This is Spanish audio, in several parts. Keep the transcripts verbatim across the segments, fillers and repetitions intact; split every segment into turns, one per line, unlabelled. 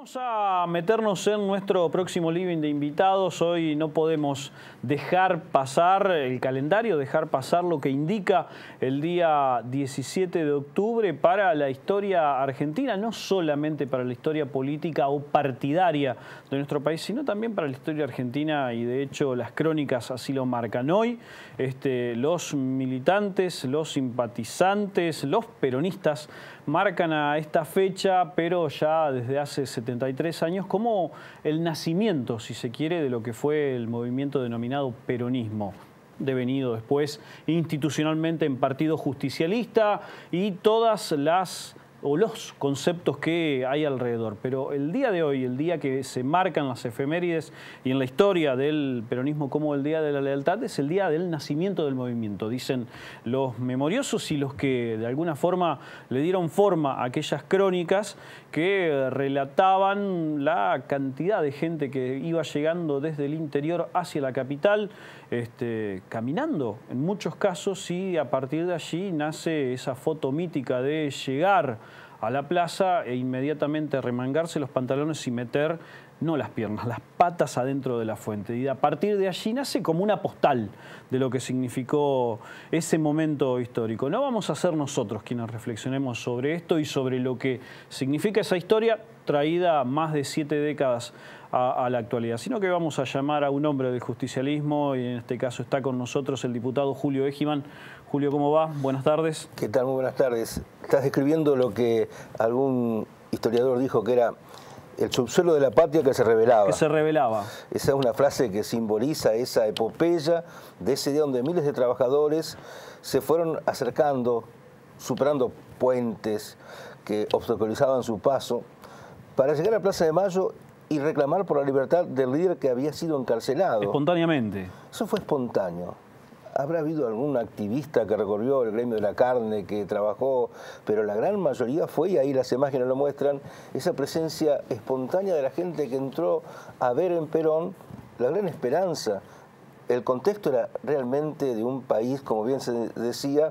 Vamos a meternos en nuestro próximo living de invitados. Hoy no podemos dejar pasar el calendario, dejar pasar lo que indica el día diecisiete de octubre para la historia argentina, no solamente para la historia política o partidaria de nuestro país, sino también para la historia argentina, y de hecho las crónicas así lo marcan. Hoy este, los militantes, los simpatizantes, los peronistas marcan a esta fecha, pero ya desde hace setenta y tres años, como el nacimiento, si se quiere, de lo que fue el movimiento denominado peronismo, devenido después institucionalmente en Partido Justicialista y todas las o los conceptos que hay alrededor. Pero el día de hoy, el día que se marcan las efemérides y en la historia del peronismo como el Día de la Lealtad, es el día del nacimiento del movimiento, dicen los memoriosos y los que de alguna forma le dieron forma a aquellas crónicas que relataban la cantidad de gente que iba llegando desde el interior hacia la capital, este, caminando en muchos casos, y a partir de allí nace esa foto mítica de llegar a la plaza e inmediatamente remangarse los pantalones y meter, no las piernas, las patas adentro de la fuente. Y a partir de allí nace como una postal de lo que significó ese momento histórico. No vamos a ser nosotros quienes reflexionemos sobre esto y sobre lo que significa esa historia traída más de siete décadas a, a la actualidad, sino que vamos a llamar a un hombre del justicialismo, y en este caso está con nosotros el diputado Julio Égiman. Julio, ¿cómo va? Buenas tardes.
¿Qué tal? Muy buenas tardes. Estás describiendo lo que algún historiador dijo que era el subsuelo de la patria que se revelaba.
Que se revelaba.
Esa es una frase que simboliza esa epopeya de ese día donde miles de trabajadores se fueron acercando, superando puentes que obstaculizaban su paso, para llegar a Plaza de Mayo y reclamar por la libertad del líder que había sido encarcelado.
Espontáneamente.
Eso fue espontáneo. Habrá habido algún activista que recorrió el gremio de la carne, que trabajó, pero la gran mayoría fue, y ahí las imágenes lo muestran, esa presencia espontánea de la gente que entró a ver en Perón la gran esperanza. El contexto era realmente de un país, como bien se decía,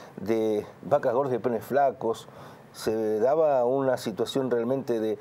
de vacas gordas y penes flacos. Se daba una situación realmente de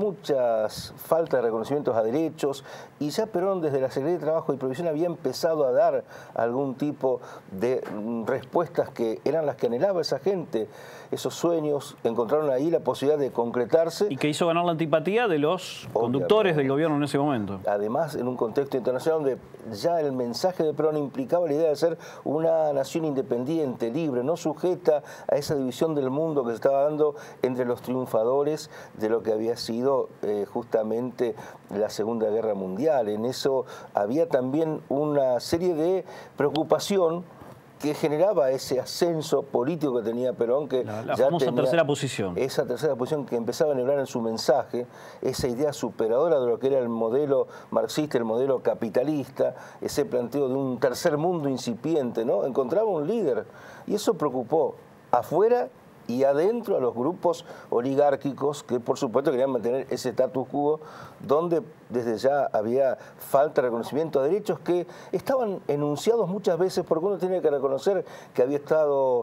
muchas faltas de reconocimientos a derechos, y ya Perón desde la Secretaría de Trabajo y Provisión había empezado a dar algún tipo de respuestas que eran las que anhelaba esa gente. Esos sueños encontraron ahí la posibilidad de concretarse.
Y que hizo ganar la antipatía de los Obviamente. conductores del gobierno en ese momento.
Además, en un contexto internacional donde ya el mensaje de Perón implicaba la idea de ser una nación independiente, libre, no sujeta a esa división del mundo que se estaba dando entre los triunfadores de lo que había sido eh, justamente la Segunda Guerra Mundial. En eso había también una serie de preocupación que generaba ese ascenso político que tenía Perón, que
la, la
ya
famosa
tenía
tercera posición.
Esa tercera posición que empezaba a enhebrar en su mensaje, esa idea superadora de lo que era el modelo marxista, el modelo capitalista, ese planteo de un tercer mundo incipiente, ¿no? Encontraba un líder, y eso preocupó afuera y adentro a los grupos oligárquicos que por supuesto querían mantener ese status quo, donde desde ya había falta de reconocimiento a derechos que estaban enunciados muchas veces, porque uno tiene que reconocer que había estado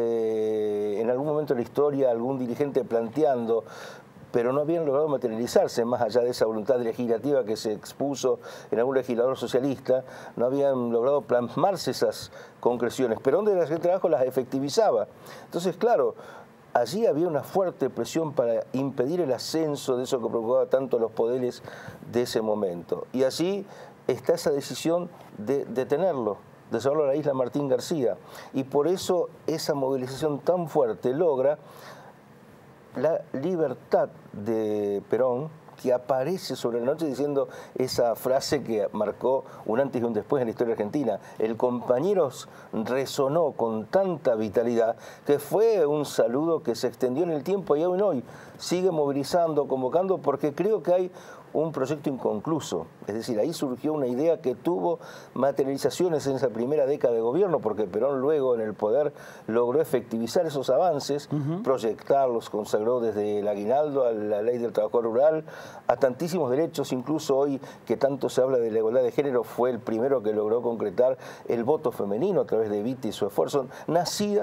eh, en algún momento de la historia algún dirigente planteando, pero no habían logrado materializarse, más allá de esa voluntad legislativa que se expuso en algún legislador socialista, no habían logrado plasmarse esas concreciones, pero donde la Secretaría de Trabajo las efectivizaba. Entonces, claro, allí había una fuerte presión para impedir el ascenso de eso que preocupaba tanto a los poderes de ese momento. Y allí está esa decisión de detenerlo, de llevarlo a la isla Martín García. Y por eso esa movilización tan fuerte logra la libertad de Perón, que aparece sobre la noche diciendo esa frase que marcó un antes y un después en la historia argentina. El compañeros resonó con tanta vitalidad que fue un saludo que se extendió en el tiempo, y aún hoy sigue movilizando, convocando, porque creo que hay un proyecto inconcluso. Es decir, ahí surgió una idea que tuvo materializaciones en esa primera década de gobierno, porque Perón luego en el poder logró efectivizar esos avances, uh-huh. proyectarlos, consagró desde el aguinaldo a la ley del trabajo rural, a tantísimos derechos, incluso hoy que tanto se habla de la igualdad de género, fue el primero que logró concretar el voto femenino a través de Evita y su esfuerzo, nacida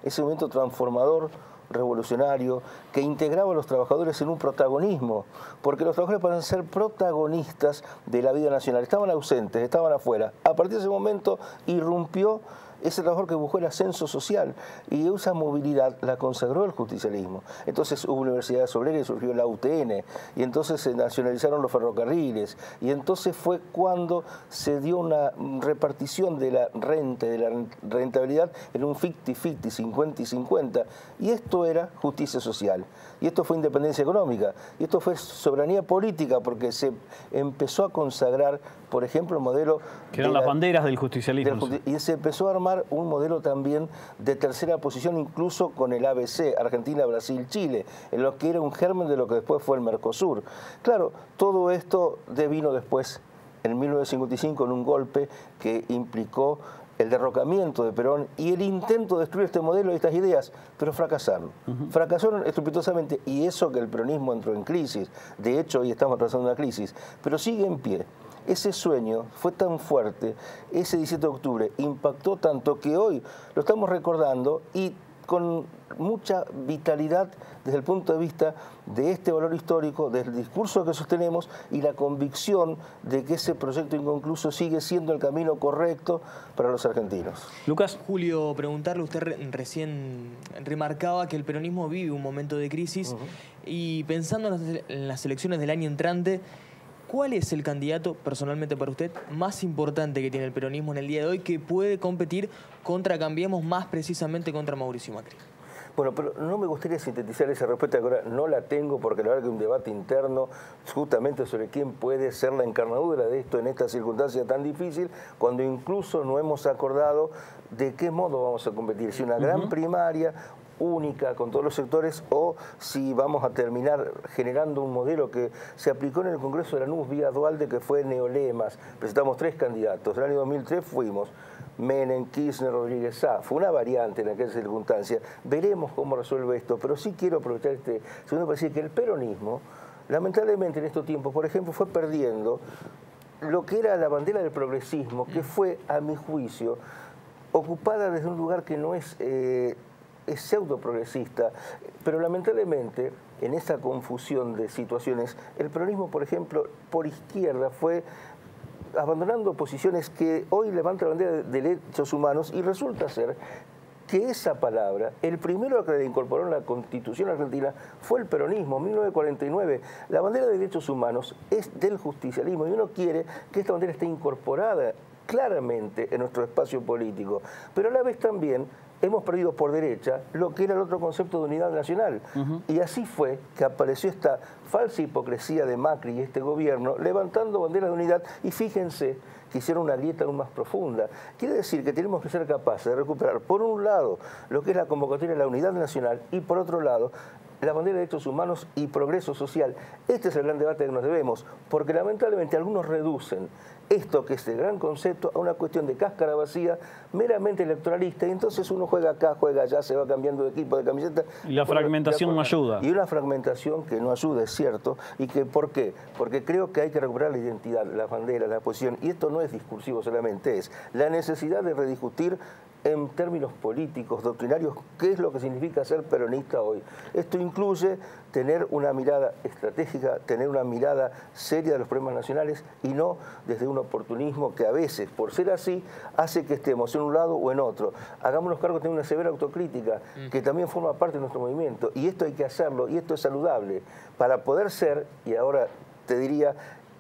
ese movimiento transformador, revolucionario, que integraba a los trabajadores en un protagonismo, porque los trabajadores para ser protagonistas de la vida nacional estaban ausentes, estaban afuera. A partir de ese momento irrumpió ese trabajador que buscó el ascenso social y esa movilidad la consagró el justicialismo. Entonces hubo universidades obreras y surgió la U T N, y entonces se nacionalizaron los ferrocarriles, y entonces fue cuando se dio una repartición de la renta, de la rentabilidad en un cincuenta cincuenta, cincuenta y cincuenta, y esto era justicia social, y esto fue independencia económica, y esto fue soberanía política, porque se empezó a consagrar, por ejemplo, el modelo...
Que eran
de la,
las banderas del justicialismo.
del, y se empezó a armar un modelo también de tercera posición, incluso con el A B C, Argentina, Brasil, Chile, en lo que era un germen de lo que después fue el Mercosur. Claro, todo esto devino después, en mil novecientos cincuenta y cinco, en un golpe que implicó el derrocamiento de Perón y el intento de destruir este modelo y estas ideas, pero fracasaron. Uh-huh. Fracasaron estrepitosamente, y eso que el peronismo entró en crisis. De hecho, hoy estamos atravesando una crisis, pero sigue en pie. Ese sueño fue tan fuerte, ese diecisiete de octubre impactó tanto que hoy lo estamos recordando y con mucha vitalidad desde el punto de vista de este valor histórico, del discurso que sostenemos y la convicción de que ese proyecto inconcluso sigue siendo el camino correcto para los argentinos.
Lucas.
Julio, preguntarle, usted re recién remarcaba que el peronismo vive un momento de crisis, uh-huh. y pensando en las, en las elecciones del año entrante, ¿cuál es el candidato, personalmente para usted, más importante que tiene el peronismo en el día de hoy que puede competir contra Cambiemos, más precisamente contra Mauricio Macri?
Bueno, pero no me gustaría sintetizar esa respuesta, que ahora no la tengo, porque la verdad que hay un debate interno justamente sobre quién puede ser la encarnadura de esto en esta circunstancia tan difícil, cuando incluso no hemos acordado de qué modo vamos a competir, si una gran uh-huh. primaria única con todos los sectores, o si vamos a terminar generando un modelo que se aplicó en el Congreso de Lanús vía Dualde, que fue Neolemas. Presentamos tres candidatos. En el año dos mil tres fuimos Menem, Kirchner, Rodríguez Sá. Fue una variante en aquella circunstancia. Veremos cómo resuelve esto, pero sí quiero aprovechar este segundo para decir que el peronismo, lamentablemente en estos tiempos, por ejemplo, fue perdiendo lo que era la bandera del progresismo, que fue, a mi juicio, ocupada desde un lugar que no es... Eh, es pseudo progresista, pero lamentablemente en esa confusión de situaciones, el peronismo, por ejemplo, por izquierda fue abandonando posiciones que hoy levanta la bandera de derechos humanos, y resulta ser que esa palabra, el primero que la incorporó en la Constitución argentina fue el peronismo, en mil novecientos cuarenta y nueve. La bandera de derechos humanos es del justicialismo, y uno quiere que esta bandera esté incorporada claramente en nuestro espacio político, pero a la vez también hemos perdido por derecha lo que era el otro concepto de unidad nacional. Uh-huh. Y así fue que apareció esta falsa hipocresía de Macri y este gobierno levantando banderas de unidad, y fíjense que hicieron una grieta aún más profunda. Quiere decir que tenemos que ser capaces de recuperar, por un lado, lo que es la convocatoria de la unidad nacional, y por otro lado, la bandera de derechos humanos y progreso social. Este es el gran debate que nos debemos, porque lamentablemente algunos reducen esto, que es el gran concepto, a una cuestión de cáscara vacía, meramente electoralista, y entonces uno juega acá, juega allá, se va cambiando de equipo, de camiseta.
Y la fragmentación no ayuda.
Y una fragmentación que no ayuda, es cierto, y que ¿por qué? Porque creo que hay que recuperar la identidad, la bandera, la posición, y esto no es discursivo solamente, es la necesidad de rediscutir en términos políticos, doctrinarios, qué es lo que significa ser peronista hoy. Esto incluye tener una mirada estratégica, tener una mirada seria de los problemas nacionales, y no desde un oportunismo que a veces, por ser así, hace que estemos en un lado o en otro. Hagámonos cargo de tener una severa autocrítica, que también forma parte de nuestro movimiento, y esto hay que hacerlo, y esto es saludable, para poder ser, y ahora te diría,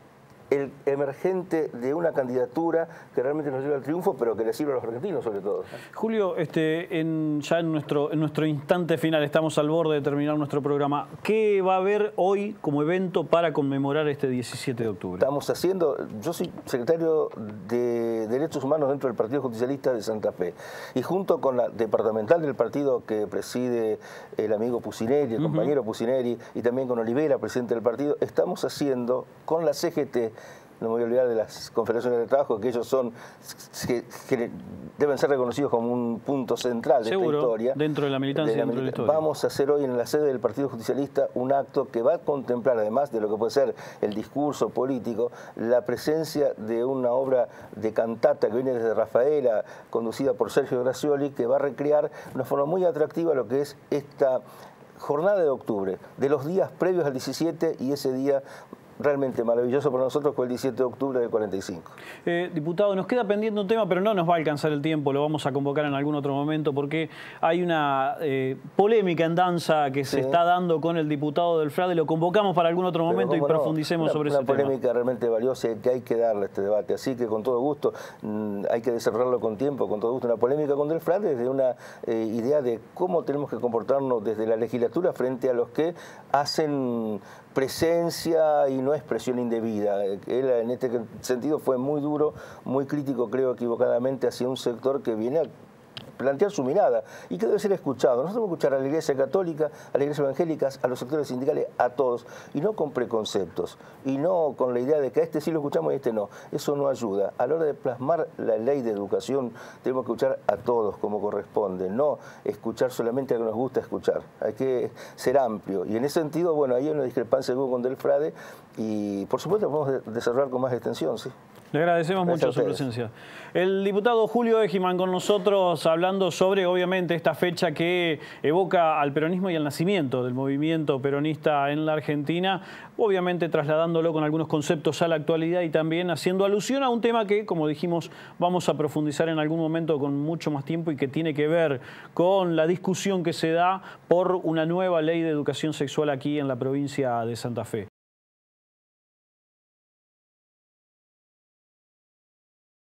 el emergente de una candidatura que realmente nos lleve al triunfo, pero que le sirva a los argentinos sobre todo.
Julio, este, en, ya en nuestro, en nuestro instante final, estamos al borde de terminar nuestro programa. ¿Qué va a haber hoy como evento para conmemorar este diecisiete de octubre?
Estamos haciendo, yo soy secretario de Derechos Humanos dentro del Partido Justicialista de Santa Fe, y junto con la departamental del partido que preside el amigo Pucineri, el uh-huh. compañero Pucineri, y también con Olivera, presidente del partido, estamos haciendo con la C G T no me voy a olvidar de las confederaciones de trabajo, que ellos son, que, que deben ser reconocidos como un punto central de
Seguro,
esta historia.
Dentro de la militancia,
de la
dentro de la historia.
Vamos a hacer hoy en la sede del Partido Justicialista un acto que va a contemplar, además de lo que puede ser el discurso político, la presencia de una obra de cantata que viene desde Rafaela, conducida por Sergio Gracioli, que va a recrear de una forma muy atractiva lo que es esta jornada de octubre, de los días previos al diecisiete, y ese día realmente maravilloso para nosotros fue el diecisiete de octubre del cuarenta y cinco.
Eh, diputado, nos queda pendiente un tema, pero no nos va a alcanzar el tiempo, lo vamos a convocar en algún otro momento, porque hay una eh, polémica en danza que se sí. está dando con el diputado del Frade. Lo convocamos para algún otro momento y no, profundicemos
una,
sobre
una
ese tema.
Una polémica realmente valiosa que hay que darle a este debate, así que con todo gusto mmm, hay que desarrollarlo con tiempo, con todo gusto. Una polémica con el Frade desde una eh, idea de cómo tenemos que comportarnos desde la legislatura frente a los que hacen presencia y no expresión indebida. Él en este sentido fue muy duro, muy crítico, creo equivocadamente, hacia un sector que viene a plantear su mirada y que debe ser escuchado. Nosotros tenemos que escuchar a la Iglesia Católica, a la Iglesia Evangélica, a los sectores sindicales, a todos, y no con preconceptos, y no con la idea de que a este sí lo escuchamos y a este no. Eso no ayuda. A la hora de plasmar la ley de educación tenemos que escuchar a todos como corresponde, no escuchar solamente a lo que nos gusta escuchar. Hay que ser amplio, y en ese sentido, bueno, ahí hay una discrepancia con Del Frade, y por supuesto podemos desarrollar con más extensión, sí.
Le agradecemos Gracias mucho su presencia. El diputado Julio Egiman con nosotros hablando sobre, obviamente, esta fecha que evoca al peronismo y al nacimiento del movimiento peronista en la Argentina, obviamente trasladándolo con algunos conceptos a la actualidad y también haciendo alusión a un tema que, como dijimos, vamos a profundizar en algún momento con mucho más tiempo y que tiene que ver con la discusión que se da por una nueva ley de educación sexual aquí en la provincia de Santa Fe.